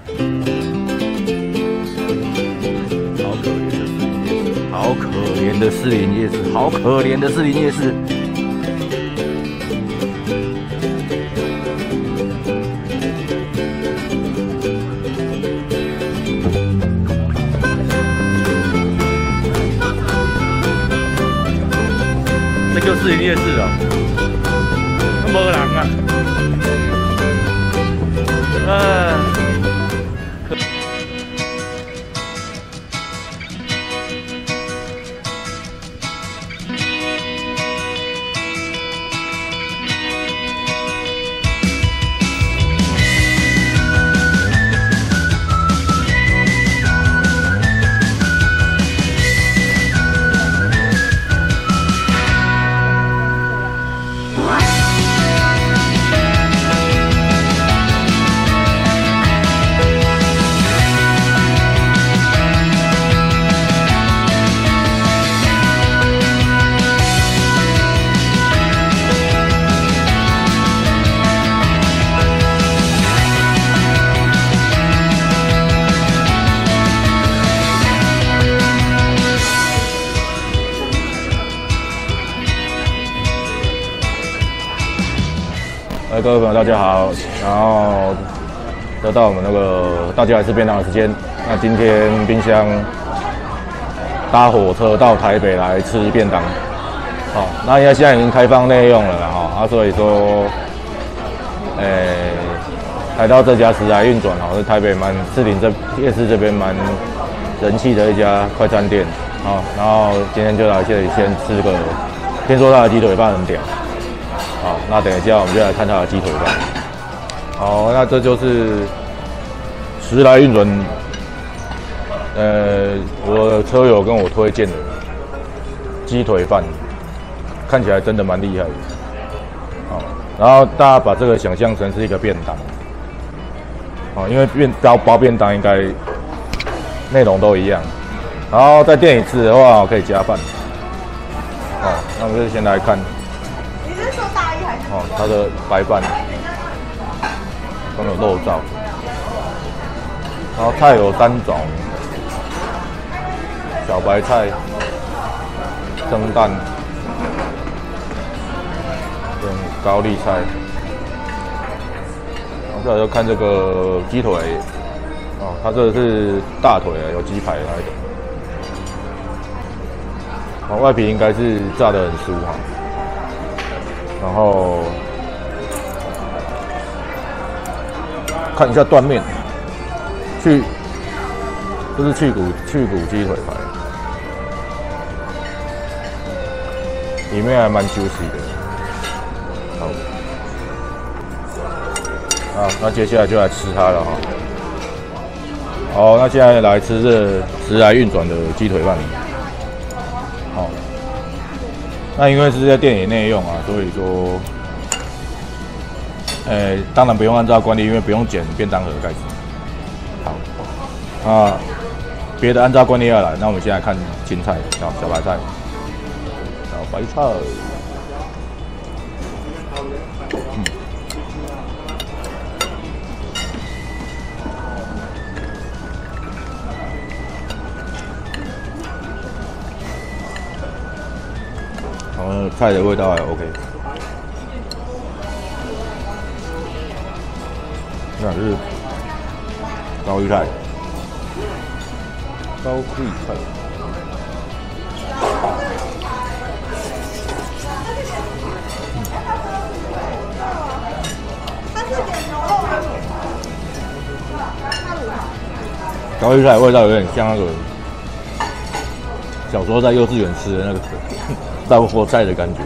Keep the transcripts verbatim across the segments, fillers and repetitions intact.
好可怜的士林夜市，好可怜的士林夜市，好可怜的士林夜市。这就是士林夜市哦，没人啊，啊。 哎，各位朋友，大家好！然后又到我们那个大家来吃便当的时间。那今天冰箱搭火车到台北来吃便当。好、哦，那因为现在已经开放内用了啦，哈、哦，啊，所以说，诶、欸，来到这家时来运转，哈、哦，是台北蛮士林这夜市这边蛮人气的一家快餐店。好、哦，然后今天就来这里先吃个，听说他的鸡腿饭很屌。 好，那等一下我们就来看它的鸡腿饭。好，那这就是时来运转，呃，我的车友跟我推荐的鸡腿饭，看起来真的蛮厉害的。好，然后大家把这个想象成是一个便当，好，因为便包包便当应该内容都一样。然后在店里吃的话，可以加饭。好，那我们就先来看。 哦，它的白饭都有肉燥，然后菜有三种：小白菜、蒸蛋跟高丽菜。然后再来就看这个鸡腿，哦，它这个是大腿啊，有鸡排那一种。哦，外皮应该是炸得很酥哈。 然后看一下断面，去这是去骨去骨鸡腿排，里面还蛮 juicy 的。好，啊，那接下来就来吃它了哈。好，那现在来吃这时来运转的鸡腿饭。好。 那因为是在店里内用啊，所以说，呃、欸，当然不用按照惯例，因为不用剪便当盒盖子。好，啊，别的按照惯例要来，那我们先来看青菜，小小白菜，小白菜，嗯，然后菜的味道还 OK。那是高丽菜，高丽菜。高丽菜味道有点像那个小时候在幼稚园吃的那个豆腐菜的感觉。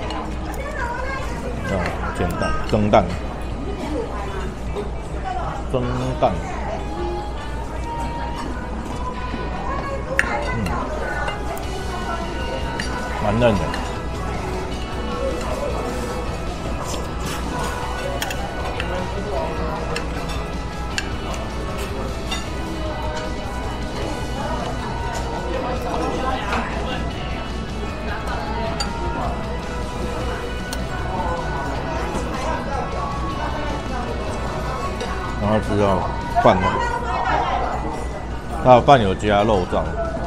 啊，煎蛋、蒸蛋、蒸蛋，嗯，蛮嫩的。然后吃到饭，它的饭有加肉燥。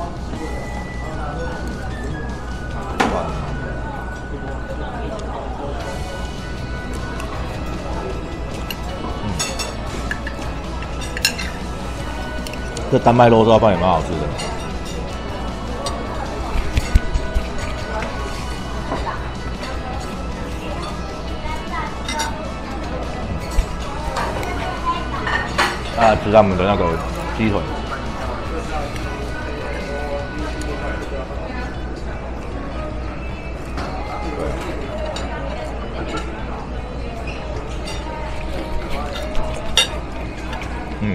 这丹麦肉燥饭也蛮好吃的。啊，吃他们的那个鸡腿。嗯。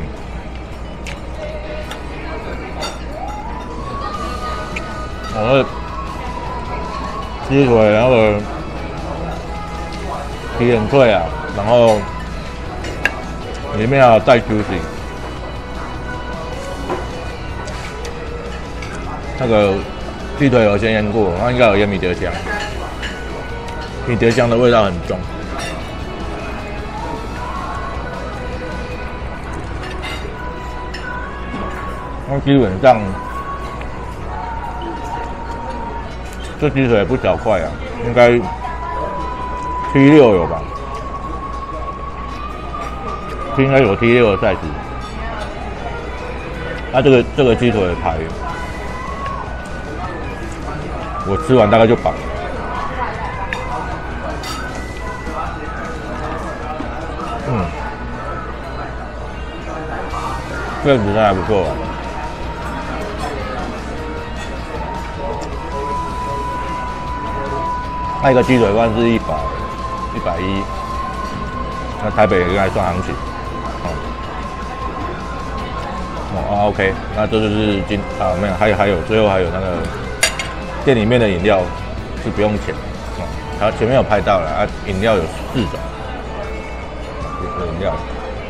我的鸡腿那个皮很脆啊，然后里面还有带 juicy， 那个鸡腿有先腌过，它应该有腌迷迭香，迷迭香的味道很重。那基本上。这鸡腿不小块啊，应该七六有吧？应该有七六的 size。那、啊、这个这个鸡腿的排，我吃完大概就饱了。嗯，这个子还不错啊。那一个鸡腿饭是一百一百一，那台北应该算行情。哦，哦啊 ，OK， 那这就是今啊没有，还有还有最后还有那个店里面的饮料是不用钱哦，它前面有拍到了啊，饮料有四种，有饮料。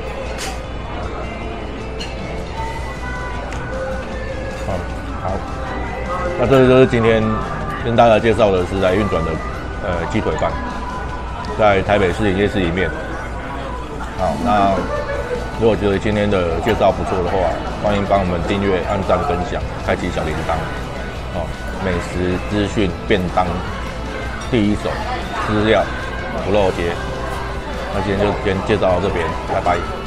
哦，好，那这就是今天跟大家介绍的是来运转的。呃，鸡腿饭在台北市营夜市里面。好，那如果觉得今天的介绍不错的话，欢迎帮我们订阅、按赞、分享、开启小铃铛。哦，美食资讯便当第一手资料不漏接。那今天就先介绍到这边，拜拜。